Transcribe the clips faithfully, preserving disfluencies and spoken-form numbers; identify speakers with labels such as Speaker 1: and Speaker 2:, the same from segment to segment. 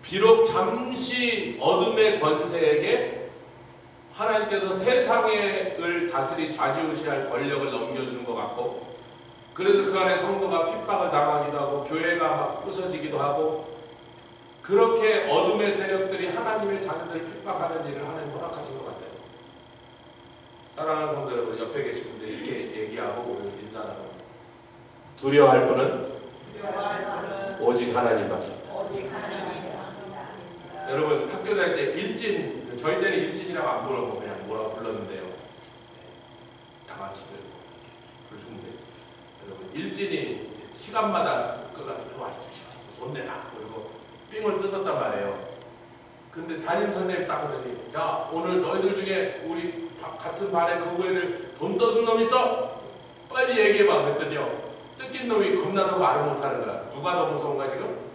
Speaker 1: 비록 잠시 어둠의 권세에게 하나님께서 세상을 다스리 좌지우지할 권력을 넘겨주는 것 같고, 그래서 그 안에 성도가 핍박을 당하기도 하고 교회가 막 부서지기도 하고, 그렇게 어둠의 세력들이 하나님의 자녀들을 핍박하는 일을 하나님 허락하신 것 같아요. 사랑하는 성도 여러분, 옆에 계신 분들 이렇게 얘기하고 오늘 인사하고, 두려워할 분은 오직 하나님밖에 없다. 여러분, 학교 다닐 때 일진, 저희 때는 일진이라고 안 부르고 그냥 뭐라고 불렀는데요. 양아치들 불순데, 여러분, 일진이 시간마다 그가 돈 내놔 그리고 삥을 뜯었단 말이에요. 근데 담임 선생님 딱 하더니, 야, 오늘 너희들 중에 우리 같은 반에 그 애들 돈 떠든 놈 있어? 빨리 얘기해봐. 그랬더니요, 뜯긴 놈이 겁나서 말을 못하는 거야. 누가 더 무서운가 지금?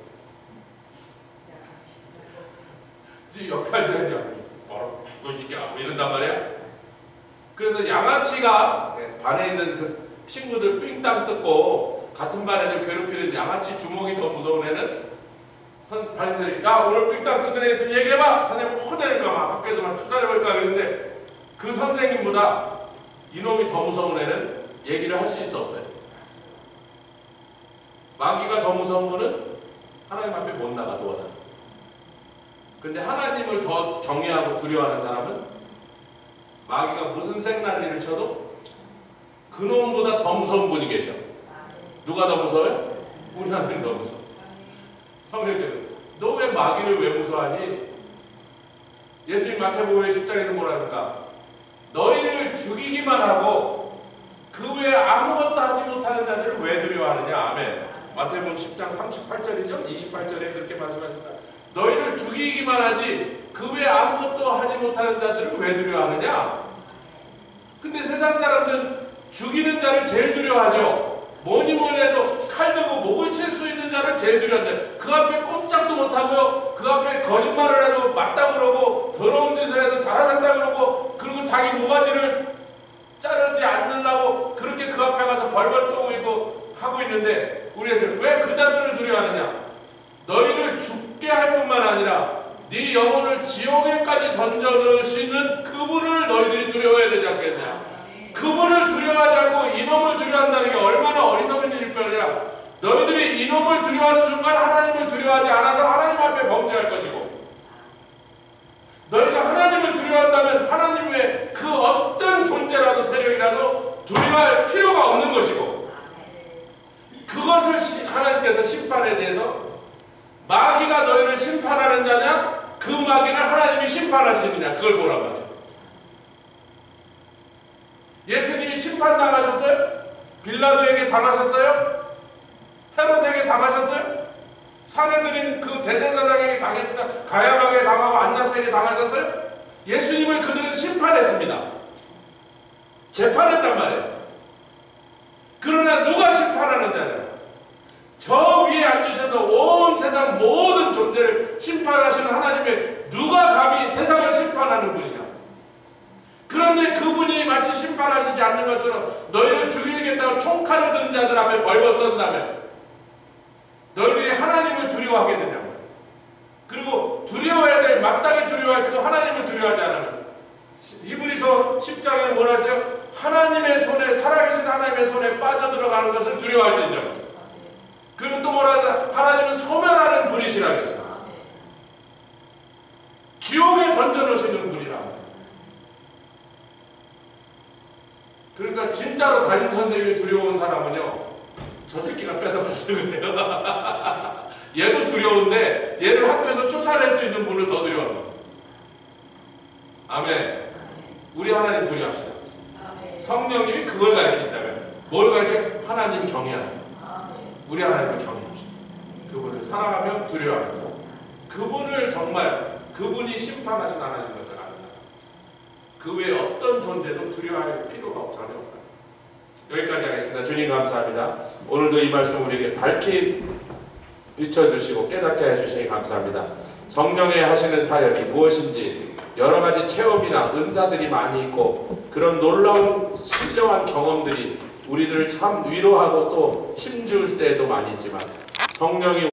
Speaker 1: 지금 옆에 앉아있냐, 뭐라고 너 이렇게 뭐 이런단 말이야. 그래서 양아치가 반에 있는 그 친구들 삥땅 뜯고 같은 반 애들 괴롭히는 양아치 주먹이 더 무서운 애는 선 반인들이, 야, 오늘 삥땅 뜯은 애 있으면 얘기해봐. 선생님 혼내니까 막 학교에서 막 쫓아내볼까 그랬는데, 그 선생님보다 이놈이 더 무서운 애는 얘기를 할 수 있어 없어요? 마귀가 더 무서운 거는 하나님 앞에 못 나가 도와다. 근데 하나님을 더 경외하고 두려워하는 사람은 마귀가 무슨 생난리를 쳐도 그놈보다 더 무서운 분이 계셔. 누가 더 무서워요? 우리 하나님 더 무서워. 성경께서 너 왜 마귀를 왜 무서워하니? 예수님 마태복음 십 장에서 뭐라니까? 너희를 죽이기만 하고 그 외에 아무것도 하지 못하는 자들을 왜 두려워하느냐? 아멘. 마태복음 십 장 삼십팔 절이죠? 이십팔 절에 그렇게 말씀하십니다. 너희를 죽이기만 하지 그 외에 아무것도 하지 못하는 자들을 왜 두려워하느냐? 근데 세상 사람들은 죽이는 자를 제일 두려워하죠. 뭐니 뭐니 해도 칼 들고 목을 칠 수 있는 자를 제일 두려워한대. 그 앞에 꼼짝도 못하고요, 그 앞에 거짓말을 해도 맞다 그러고 더러운 짓을 해도 잘하신다 그러고, 그리고 자기 모가지를 자르지 않으려고 그렇게 그 앞에 가서 벌벌 떠고 있고 하고 있는데, 우리 예수님 왜 그 자들을 두려워하느냐? 너희를 죽게 할 뿐만 아니라 네 영혼을 지옥에까지 던져 넣으시는 그분을 너희들이 두려워해야 되지 않겠냐? 그분을 두려워하지 않고 이놈을 두려워한다는 게 얼마나 어리석은 일뿐 아니라, 너희들이 이놈을 두려워하는 순간 하나님을 두려워하지 않아서 하나님 앞에 범죄할 것이고, 너희가 하나님을 두려워한다면 하나님 외에 그 어떤 존재라도 세력이라도 두려워할 필요가 없는 것이고, 그것을 하나님께서 심판에 대해서 마귀가 너희를 심판하는 자냐, 그 마귀를 하나님이 심판하시느냐, 그걸 보란 말이에요. 예수님이 심판당하셨어요? 빌라도에게 당하셨어요? 헤롯에게 당하셨어요? 사내들인 그 대제사장에게 당했으나 가야막에 당하고 안나스에게 당하셨어요? 예수님을 그들은 심판했습니다. 재판했단 말이에요. 그러나 누가 심판하는 자냐? 저 위에 앉으셔서 온 세상 모든 존재를 심판하시는 하나님의 누가 감히 세상을 심판하는 분이냐? 그런데 그분이 마치 심판하시지 않는 것처럼 너희를 죽이겠다고 총칼을 든 자들 앞에 벌벌 떤다면 너희들이 하나님을 두려워하게 되냐고. 그리고 두려워해야 될, 마땅히 두려워할 그 하나님을 두려워하지 않으면, 히브리서 십 장에는 뭐라 했어요? 하나님의 손에, 살아계신 하나님의 손에 빠져들어가는 것을 두려워할진정. 그리고 또 뭐라 하죠? 하나님은 소멸하는 분이시라고 했어요. 지옥에 던져놓으시는 분이라고. 그러니까 진짜로 담임 선생님이 두려운 사람은요, 저 새끼가 뺏어갔어요. 얘도 두려운데 얘를 학교에서 쫓아낼 수 있는 분을 더 두려워합니다. 아멘. 우리 하나님 두려워합시다. 성령님이 그걸 가르치시다면 뭘 가르쳐? 하나님 경외하는. 우리 하나님을 경외합시다. 그분을 사랑하며 두려워하면서 그분을 정말, 그분이 심판하신 하나님 것을 아는 사람, 그 외에 어떤 존재도 두려워할 필요가 전혀 없다. 여기까지 하겠습니다. 주님 감사합니다. 오늘도 이 말씀 우리에게 밝히 비춰주시고 깨닫게 해주시니 감사합니다. 성령의 하시는 사역이 무엇인지 여러 가지 체험이나 은사들이 많이 있고, 그런 놀라운 신령한 경험들이 우리들을 참 위로하고 또 힘줄 때도 많이 있지만, 성령이